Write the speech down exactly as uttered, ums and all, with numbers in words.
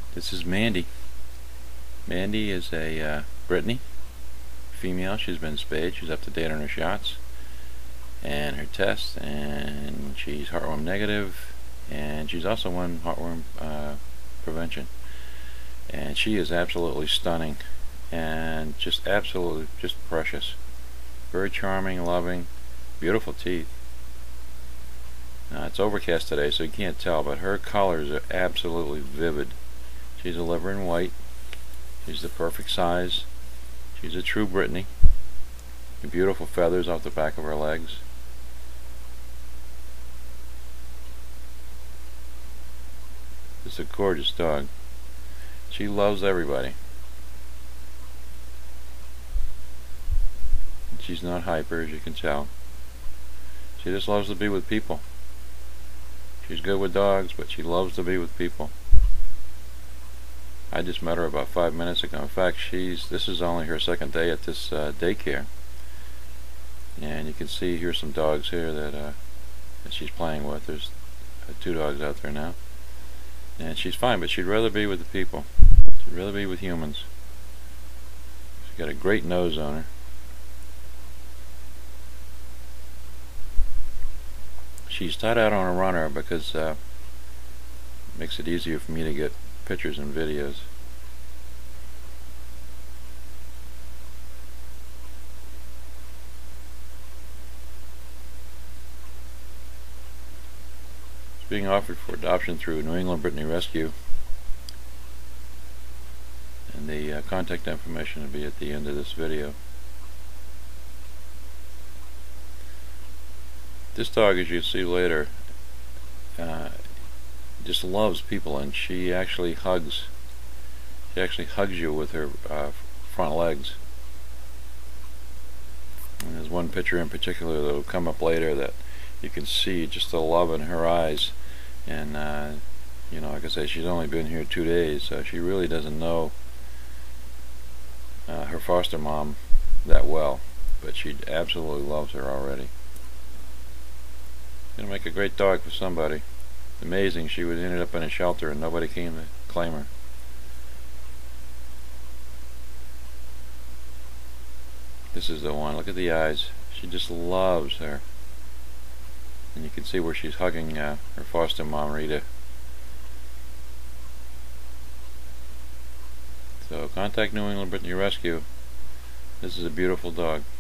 This is Mandy. Mandy is a uh, Brittany female. She's been spayed. She's up to date on her shots and her tests, and she's heartworm negative, and she's also on heartworm uh, prevention. And she is absolutely stunning and just absolutely just precious. Very charming, loving, beautiful teeth. Uh, it's overcast today, so you can't tell, but her colors are absolutely vivid. She's a liver in white. She's the perfect size. She's a true Brittany. The beautiful feathers off the back of her legs. It's a gorgeous dog. She loves everybody. She's not hyper, as you can tell. She just loves to be with people. She's good with dogs, but she loves to be with people. I just met her about five minutes ago. In fact, she's this is only her second day at this uh, daycare, and you can see here's some dogs here that, uh, that she's playing with. There's uh, two dogs out there now, and she's fine, but she'd rather be with the people. She'd rather be with humans. She's got a great nose on her. She's tied out on a runner because uh, it makes it easier for me to get pictures and videos. It's being offered for adoption through New England Brittany Rescue, and the uh, contact information will be at the end of this video. This dog, as you see later, uh, just loves people, and she actually hugs she actually hugs you with her uh, front legs. And there's one picture in particular that will come up later that you can see just the love in her eyes, and uh, you know, like I say, she's only been here two days, so she really doesn't know uh, her foster mom that well, but she absolutely loves her already. Gonna make a great dog for somebody. Amazing, she would ended up in a shelter and nobody came to claim her. This is the one. Look at the eyes. She just loves her. And you can see where she's hugging uh, her foster mom, Rita. So contact New England Brittany Rescue. This is a beautiful dog.